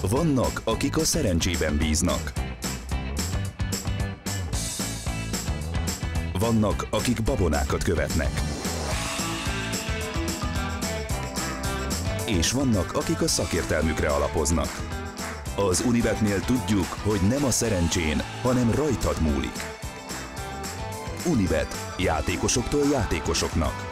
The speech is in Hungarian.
Vannak, akik a szerencsében bíznak. Vannak, akik babonákat követnek. És vannak, akik a szakértelmükre alapoznak. Az Unibetnél tudjuk, hogy nem a szerencsén, hanem rajtad múlik. Unibet. Játékosoktól játékosoknak.